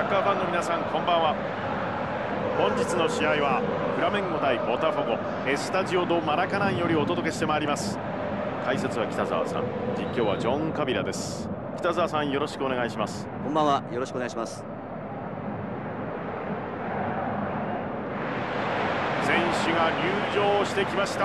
ッカーファンの皆さん、こんばんは。本日の試合はフラメンゴ対ボタフォゴエスタジオ・ド・マラカナンよりお届けしてまいります。解説は北澤さん、実況はジョン・カビラです。北澤さん、よろしくお願いします。 こんばんは、よろしくお願いします。 選手が入場してきました。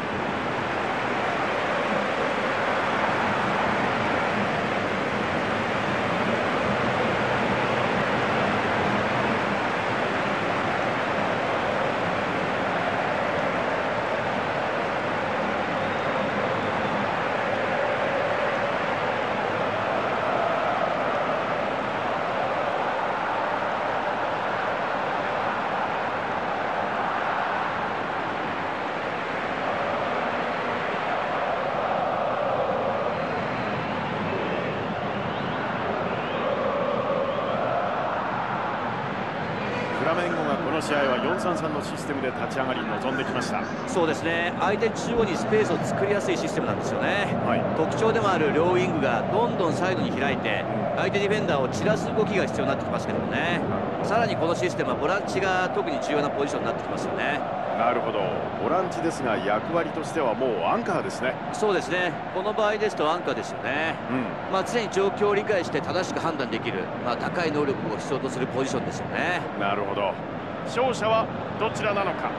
フラメンゴがこの試合は 4-3-3 のシステムで立ち上がり臨んできました。 そうですね、相手中央にスペースを作りやすいシステムなんですよね、特徴でもある両ウイングがどんどんサイドに開いて相手ディフェンダーを散らす動きが必要になってきますけどもね。さらにこのシステムはボランチが特に重要なポジションになってきますよね。 なるほど、ボランチですが役割としてはもうアンカーですね。 そうですね、この場合ですとアンカーですよね、常に状況を理解して正しく判断できる、高い能力を必要とするポジションですよね。 なるほど。勝者はどちらなのか。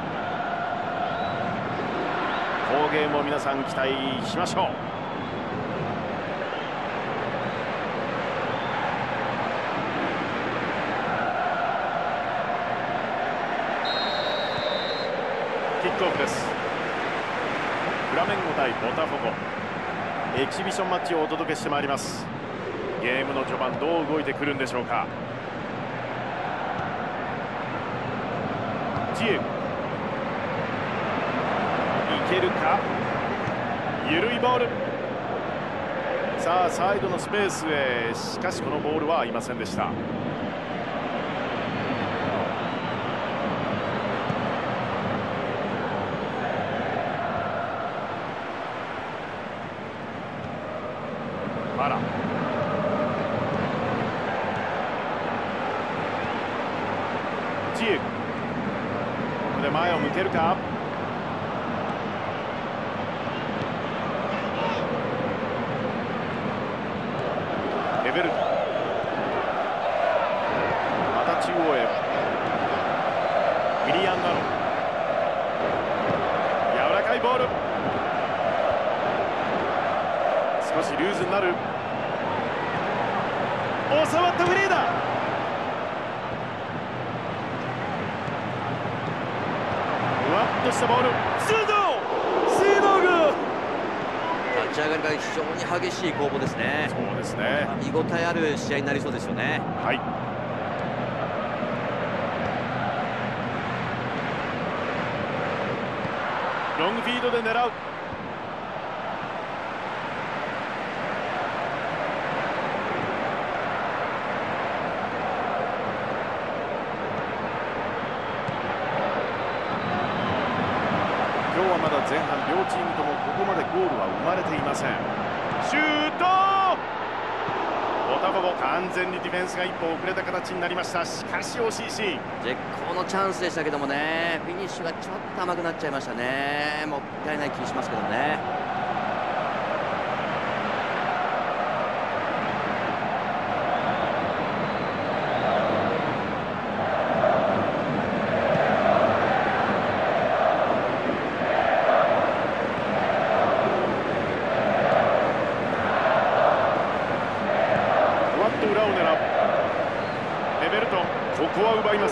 好ゲームを皆さん期待しましょう。キックオフです。フラメンゴ対ボタフォゴ、エキシビションマッチをお届けしてまいります。ゲームの序盤どう動いてくるんでしょうか。ジエゴ、いけるか。緩いボール。さあサイドのスペースへ、しかしこのボールは合いませんでした。マラ、ジエゴ、ここで前を向けるか。エベルト、また中央へ。ミリアン・ガロ、柔らかいボール。少しルーズになる。収まったフリーだ。ふわっとしたボール。シュート、シードグ。 立ち上がりから非常に激しい攻防ですね。 そうですね、 見応えある試合になりそうですよね。 はい。ロングフィードで狙う。今日はまだ前半両チームともここまでゴールは生まれていません。シュート。ボタフォゴ完全にディフェンスが一歩遅れた形になりました。しかし惜しいシーン。 絶好のチャンスでしたけどもね、フィニッシュがちょっと甘くなっちゃいましたね。もったいない気しますけどね。 裏を狙う。エベルトン、ここは奪います。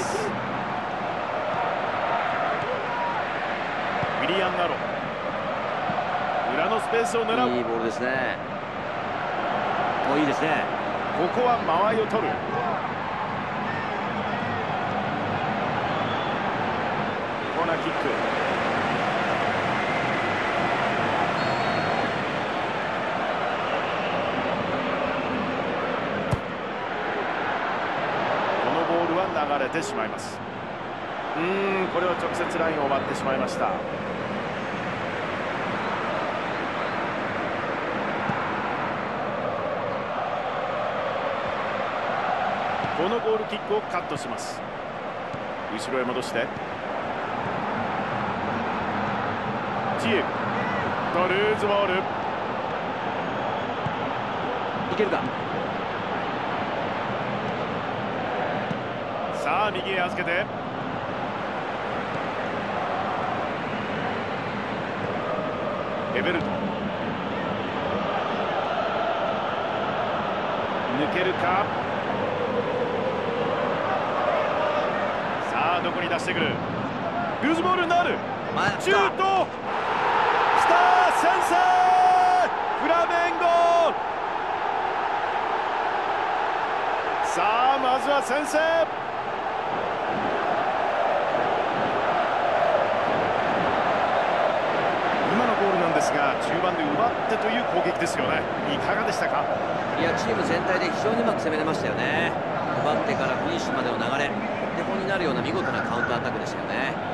ウィリアン・ナロ、裏のスペースを狙う。 いいボールですね。いいですね。 ここは間合いを取る。コーナーキック。流れてしまいます。これは直接ラインを割ってしまいました。コーこのゴールキックをカットします。後ろへ戻してジエとルーズボール。 いけるか。 さあ右へ預けてエベルト抜けるか。さあどこに出してくる。ルーズボールになる。シュートきた。先制フラメンゴ。さあまずは先制。今のゴールなんですが中盤で奪ってという攻撃ですよね。いかがでしたか。 いや、チーム全体で非常にうまく攻めれましたよね。奪ってからフィニッシュまでの流れ、手本になるような見事なカウンターアタックでしたよね。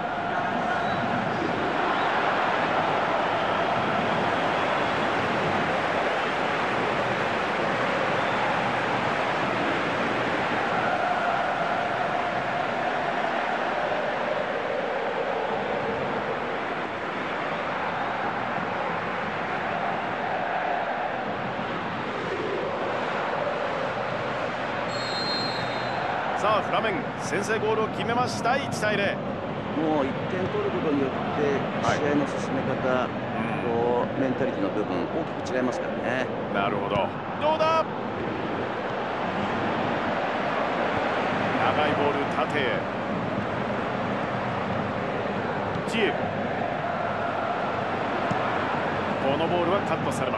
さあフラメン先制ゴールを決めました。1対0。 もう1点取ることによって試合の進め方、メンタリティの部分大きく違いますからね。 なるほど。どうだ。長いボール縦へジエ。このボールはカットされます。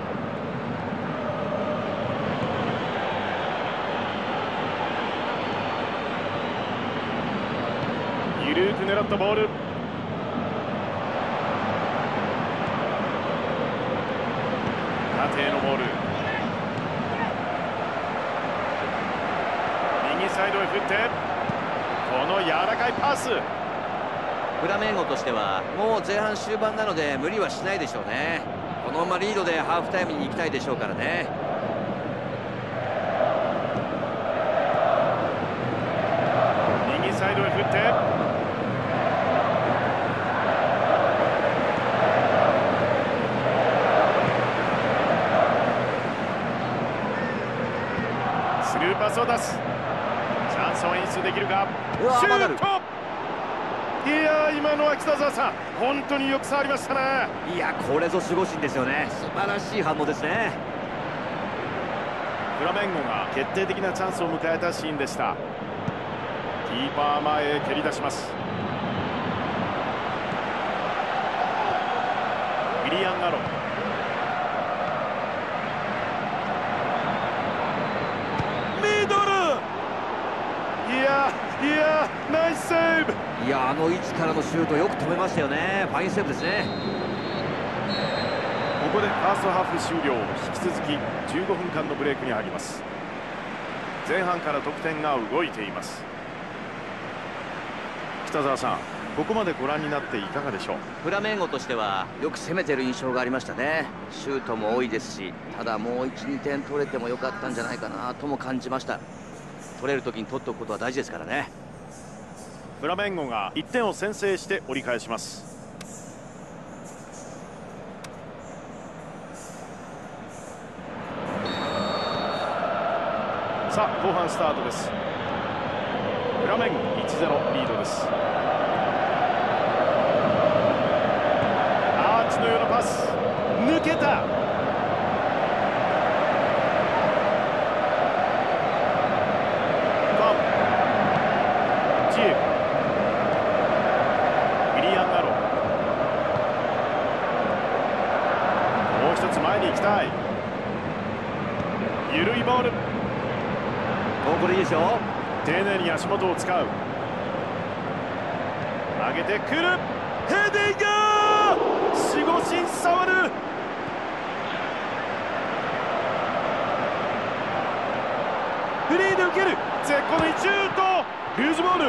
緩く狙ったボール。縦へのボール。右サイドへ振ってこの柔らかいパス。 フラメンゴとしてはもう前半終盤なので無理はしないでしょうね。このままリードでハーフタイムに行きたいでしょうからね。 右サイドへ振ってスルーパスを出す。チャンスを演出できるか。シュート。いや今のは北澤さん本当によく触りましたね。 いやこれぞ守護神ですよね。素晴らしい反応ですね。 フラメンゴが決定的なチャンスを迎えたシーンでした。キーパー前へ蹴り出します。ウィリアン・アロン。ミドル。いやナイスセーブ。 いやあの位置からのシュートよく止めましたよね。ファインセーブですね。 ここでファーストハーフ終了。引き続き15分間のブレイクに入ります。前半から得点が動いています。北澤さんここまでご覧になっていかがでしょう。 フラメンゴとしてはよく攻めてる印象がありましたね。シュートも多いですし、ただもう 1,2 点取れてもよかったんじゃないかなとも感じました。取れる時に取っておくことは大事ですからね。 フラメンゴが1点を先制して折り返します。さあ後半スタートです。フラメンゴ 1-0 リードです。アーチのようなパス抜けた。ジエウィリアン・アロン。もう一つ前に行きたい。緩いボール。 これいいでしょ。 丁寧に足元を使う。上げてくる。ヘディング。守護神触る。フリーで受ける。絶好のシュート。ルーズボール。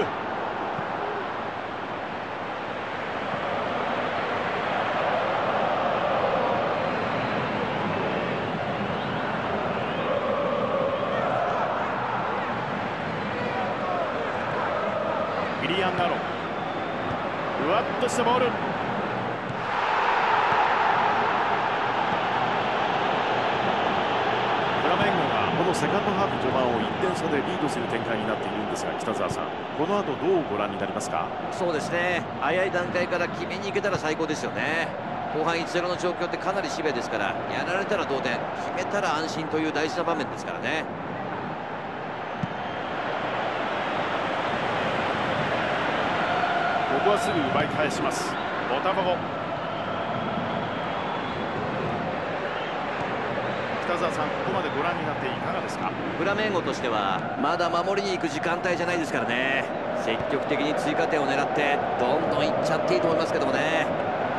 アン・アロン、ふわっとしたボール。フラメンゴがこのセカンドハーフ序盤を1点差でリードする展開になっているんですが、北澤さん、この後どうご覧になりますか？ そうですね、早い段階から決めに行けたら最高ですよね。後半 1-0 の状況ってかなりシビアですから、やられたら同点、決めたら安心という大事な場面ですからね。 ここはすぐ奪い返します。ボタファゴ。北澤さん、ここまでご覧になっていかがですか？ フラメンゴとしてはまだ守りに行く時間帯じゃないですからね。積極的に追加点を狙ってどんどんいっちゃっていいと思いますけどもね。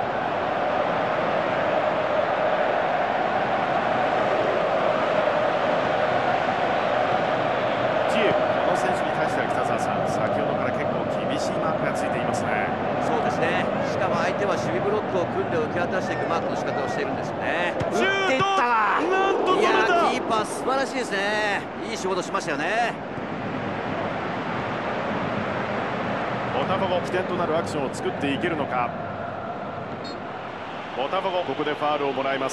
ジエゴ、この選手に対しては北澤さん、先ほどから結構厳しいマークがついていますね。 そうですね、しかも相手は守備ブロックを組んで受け渡していくマークの仕方をしているんですよね。 シュート、なんと止めた。 キーパー素晴らしいですね。いい仕事しましたよね。 ボタファゴ、起点となるアクションを作っていけるのか。ボタファゴ、ここでファウルをもらいます。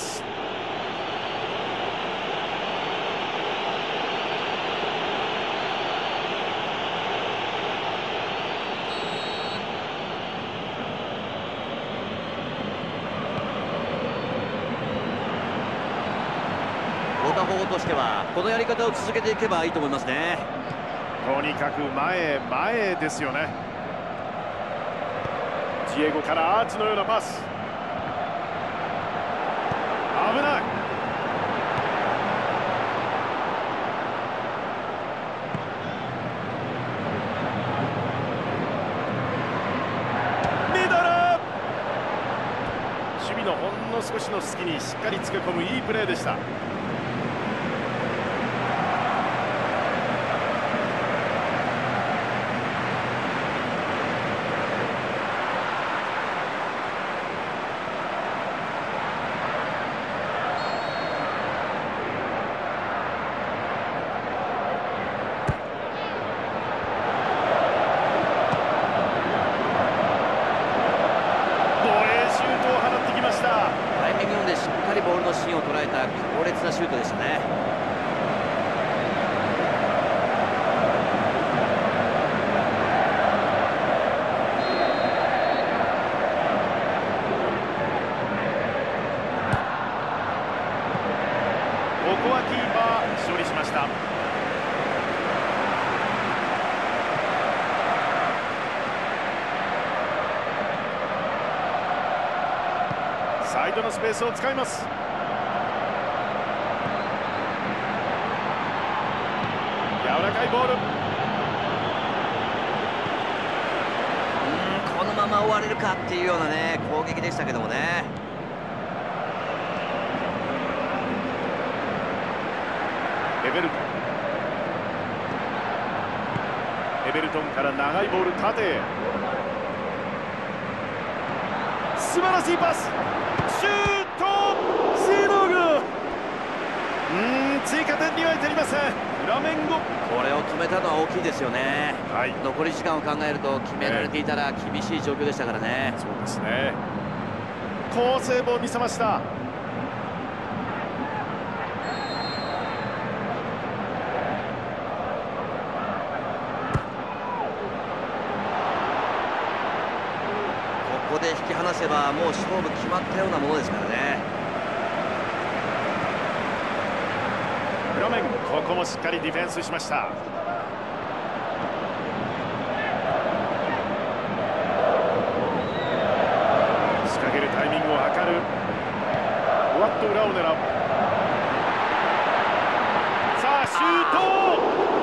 ボタフォゴとしてはこのやり方を続けていけばいいと思いますね。 とにかく前へ前へですよね。ジエゴからアーチのようなパス。危ない。ミドル。守備のほんの少しの隙にしっかりつけ込むいいプレーでした。 タイミング読んでしっかりボールの芯を捉えた強烈なシュートでしたね。 ここはキーパー処理しました。サイドのスペースを使います。柔らかいボール。 このまま終われるかっていうようなね攻撃でしたけどもね。 エベルトン。エベルトンから長いボール縦へ。素晴らしいパス。シュート、しのぐ。追加点には至りません。フラメンゴ。 これを止めたのは大きいですよね。 はい、 残り時間を考えると決められていたら厳しい状況でしたからね。 そうですね。好セーブを見せました。 ここで引き離せばもう勝負決まったようなものですからね。 フラメンゴ、ここもしっかりディフェンスしました。仕掛けるタイミングを図る。ふわっと裏を狙う。さあシュート。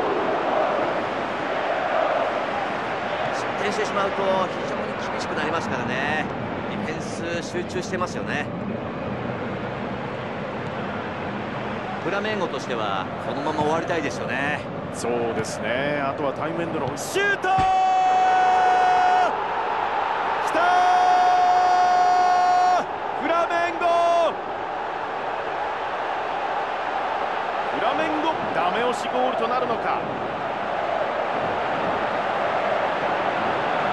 失点してしまうと非常に厳しくなりますからね。ディフェンス集中してますよね。フラメンゴとしてはこのまま終わりたいですよね。 そうですね。あとは対面でのシュート。きたー。フラメンゴ。フラメンゴ、ダメ押しゴールとなるのか。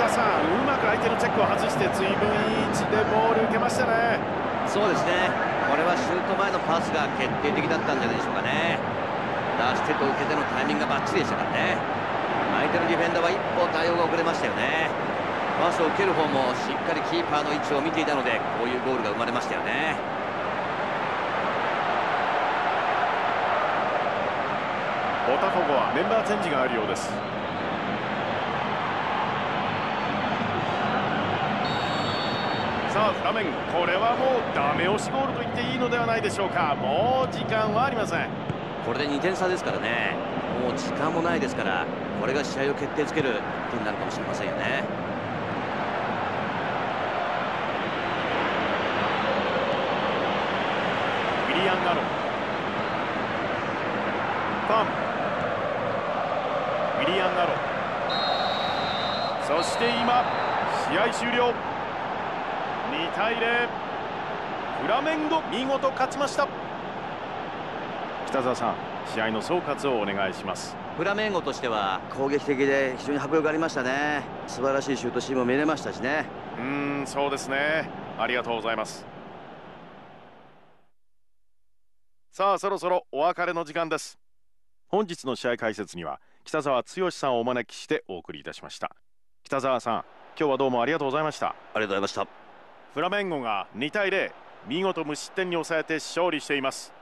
さん、うまく相手のチェックを外して随分いい位置でボール受けましたね。 そうですね、これはシュート前のパスが決定的だったんじゃないでしょうかね。出してと受けてのタイミングがバッチリでしたからね。相手のディフェンダーは一歩対応が遅れましたよね。パスを受ける方もしっかりキーパーの位置を見ていたので、こういうゴールが生まれましたよね。 ボタフォゴはメンバーチェンジがあるようです。さあフラメンゴ、これはもうダメ押しゴールと言っていいのではないでしょうか。もう時間はありません。 これで2点差ですからね。もう時間もないですから、これが試合を決定づける点になるかもしれませんよね。 ウィリアン・アロン、ファン、ウィリアン・アロン、そして今試合終了。2対0、フラメンゴ見事勝ちました。北澤さん、試合の総括をお願いします。 フラメンゴとしては攻撃的で非常に迫力ありましたね。素晴らしいシュートシーンも見れましたしね。 そうですね。ありがとうございます。さあそろそろお別れの時間です。本日の試合解説には北澤剛さんをお招きしてお送りいたしました。北澤さん、今日はどうもありがとうございました。 ありがとうございました。 フラメンゴが2対0、見事無失点に抑えて勝利しています。